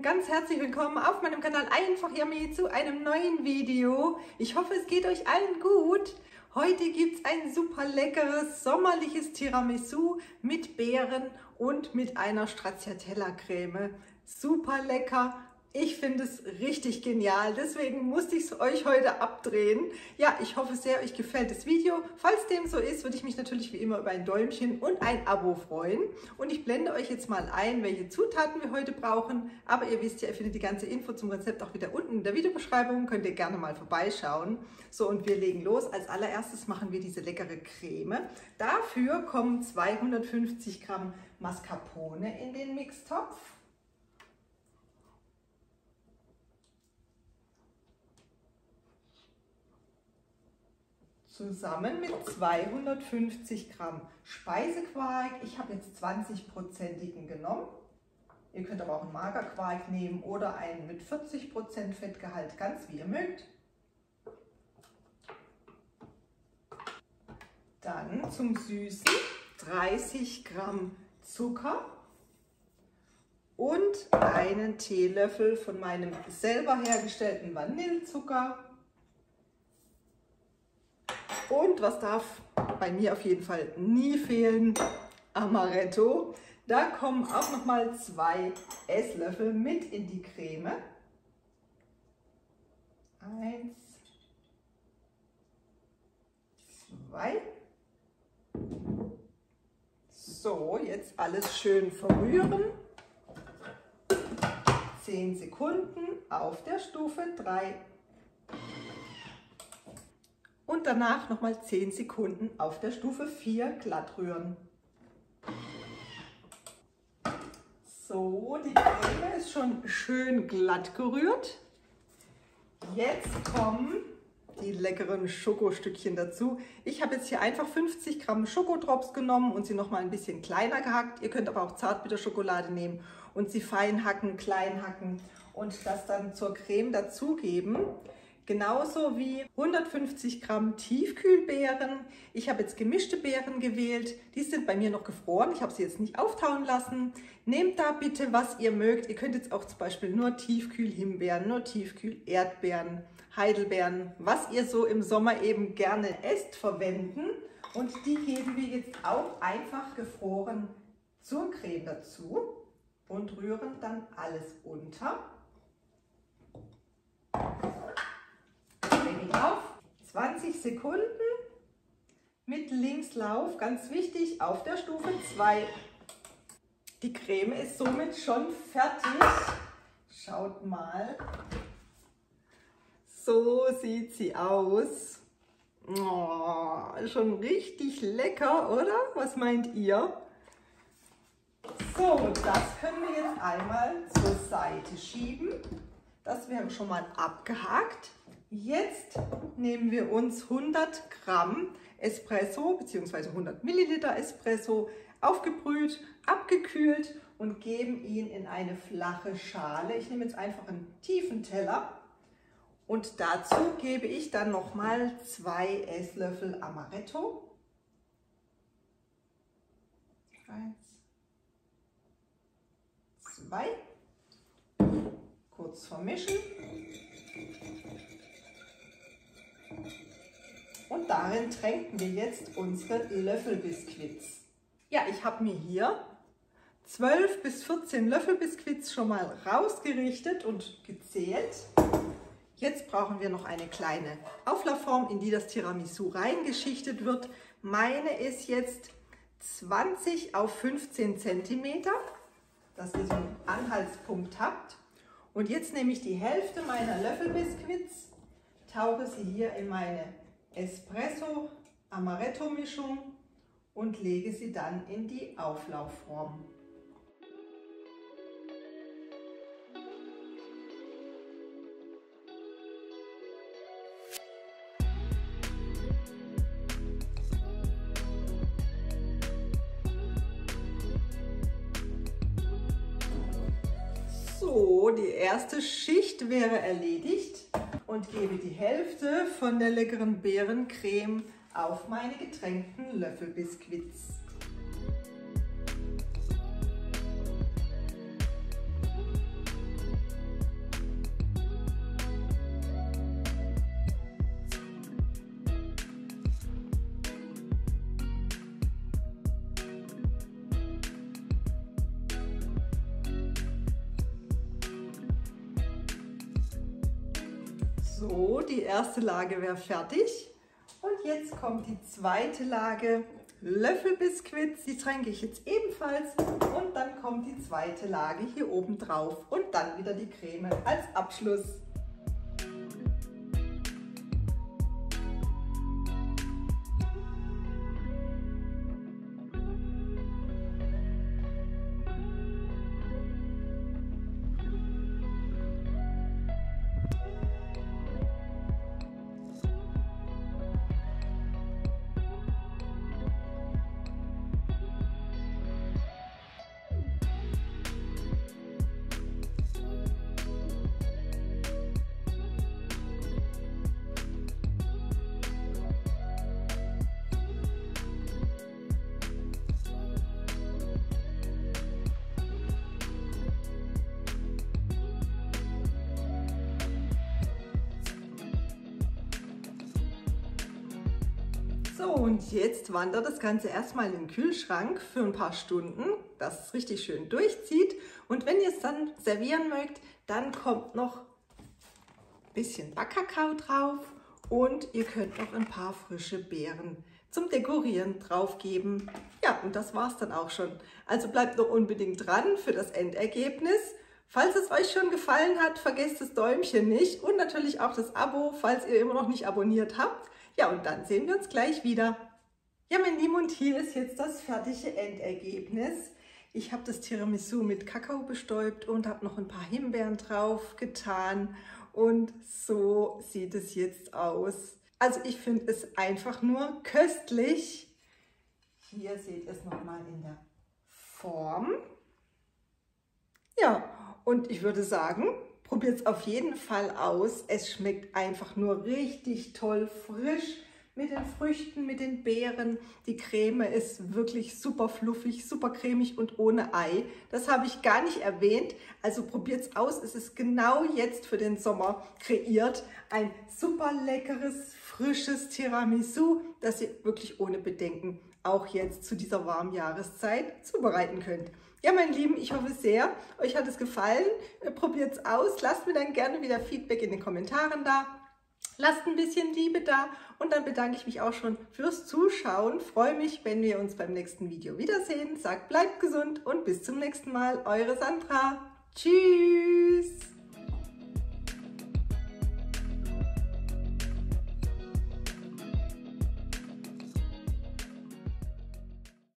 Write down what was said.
ganz herzlich willkommen auf meinem Kanal Einfach Yummy zu einem neuen Video. Ich hoffe, es geht euch allen gut. Heute gibt es ein super leckeres sommerliches Tiramisu mit Beeren und mit einer Stracciatella-Creme. Super lecker. Ich finde es richtig genial, deswegen musste ich es euch heute abdrehen. Ja, ich hoffe sehr, euch gefällt das Video. Falls dem so ist, würde ich mich natürlich wie immer über ein Däumchen und ein Abo freuen. Und ich blende euch jetzt mal ein, welche Zutaten wir heute brauchen. Aber ihr wisst ja, ihr findet die ganze Info zum Rezept auch wieder unten in der Videobeschreibung. Könnt ihr gerne mal vorbeischauen. So, und wir legen los. Als allererstes machen wir diese leckere Creme. Dafür kommen 250 Gramm Mascarpone in den Mixtopf. Zusammen mit 250 Gramm Speisequark. Ich habe jetzt 20%igen genommen. Ihr könnt aber auch einen Magerquark nehmen oder einen mit 40% Fettgehalt, ganz wie ihr mögt. Dann zum Süßen 30 Gramm Zucker und einen Teelöffel von meinem selber hergestellten Vanillezucker. Und was darf bei mir auf jeden Fall nie fehlen? Amaretto. Da kommen auch noch mal 2 Esslöffel mit in die Creme. 1, 2. So, jetzt alles schön verrühren. 10 Sekunden auf der Stufe 3. Und danach nochmal 10 Sekunden auf der Stufe 4 glatt rühren. So, die Creme ist schon schön glatt gerührt. Jetzt kommen die leckeren Schokostückchen dazu. Ich habe jetzt hier einfach 50 Gramm Schokodrops genommen und sie nochmal ein bisschen kleiner gehackt. Ihr könnt aber auch Zartbitterschokolade nehmen und sie fein hacken, klein hacken und das dann zur Creme dazugeben. Genauso wie 150 Gramm Tiefkühlbeeren. Ich habe jetzt gemischte Beeren gewählt. Die sind bei mir noch gefroren. Ich habe sie jetzt nicht auftauen lassen. Nehmt da bitte, was ihr mögt. Ihr könnt jetzt auch zum Beispiel nur Tiefkühl-Himbeeren, nur Tiefkühl-Erdbeeren, Heidelbeeren, was ihr so im Sommer eben gerne esst, verwenden. Und die geben wir jetzt auch einfach gefroren zur Creme dazu und rühren dann alles unter. Auf 20 Sekunden mit Linkslauf, ganz wichtig, auf der Stufe 2. Die Creme ist somit schon fertig. Schaut mal. So sieht sie aus. Oh, schon richtig lecker, oder? Was meint ihr? So, das können wir jetzt einmal zur Seite schieben. Das wäre schon mal abgehakt. Jetzt nehmen wir uns 100 Gramm Espresso bzw. 100 Milliliter Espresso aufgebrüht, abgekühlt und geben ihn in eine flache Schale. Ich nehme jetzt einfach einen tiefen Teller und dazu gebe ich dann nochmal 2 Esslöffel Amaretto. 1, 2. Kurz vermischen. Und darin tränken wir jetzt unsere Löffelbiskuits. Ja, ich habe mir hier 12 bis 14 Löffelbiskuits schon mal rausgerichtet und gezählt. Jetzt brauchen wir noch eine kleine Auflaufform, in die das Tiramisu reingeschichtet wird. Meine ist jetzt 20 auf 15 cm, dass ihr so einen Anhaltspunkt habt. Und jetzt nehme ich die Hälfte meiner Löffelbiskuits, tauche sie hier in meine Espresso-Amaretto-Mischung und lege sie dann in die Auflaufform. So, die erste Schicht wäre erledigt und gebe die Hälfte von der leckeren Beerencreme auf meine getränkten Löffelbiskuits. So, die erste Lage wäre fertig. Und jetzt kommt die zweite Lage Löffelbiskuits. Die tränke ich jetzt ebenfalls. Und dann kommt die zweite Lage hier oben drauf. Und dann wieder die Creme als Abschluss. So, und jetzt wandert das Ganze erstmal in den Kühlschrank für ein paar Stunden, dass es richtig schön durchzieht. Und wenn ihr es dann servieren mögt, dann kommt noch ein bisschen Backkakao drauf und ihr könnt noch ein paar frische Beeren zum Dekorieren drauf geben. Ja, und das war's dann auch schon. Also bleibt noch unbedingt dran für das Endergebnis. Falls es euch schon gefallen hat, vergesst das Däumchen nicht und natürlich auch das Abo, falls ihr immer noch nicht abonniert habt. Ja, und dann sehen wir uns gleich wieder. Ja, mein Lieben, und hier ist jetzt das fertige Endergebnis. Ich habe das Tiramisu mit Kakao bestäubt und habe noch ein paar Himbeeren drauf getan. Und so sieht es jetzt aus. Also ich finde es einfach nur köstlich. Hier seht ihr es nochmal in der Form. Ja, und ich würde sagen, probiert es auf jeden Fall aus. Es schmeckt einfach nur richtig toll, frisch mit den Früchten, mit den Beeren. Die Creme ist wirklich super fluffig, super cremig und ohne Ei. Das habe ich gar nicht erwähnt. Also probiert es aus. Es ist genau jetzt für den Sommer kreiert. Ein super leckeres, frisches Tiramisu, das ihr wirklich ohne Bedenken auch jetzt zu dieser warmen Jahreszeit zubereiten könnt. Ja, meine Lieben, ich hoffe sehr, euch hat es gefallen. Probiert es aus. Lasst mir dann gerne wieder Feedback in den Kommentaren da. Lasst ein bisschen Liebe da und dann bedanke ich mich auch schon fürs Zuschauen. Freue mich, wenn wir uns beim nächsten Video wiedersehen. Sagt, bleibt gesund und bis zum nächsten Mal. Eure Sandra. Tschüss.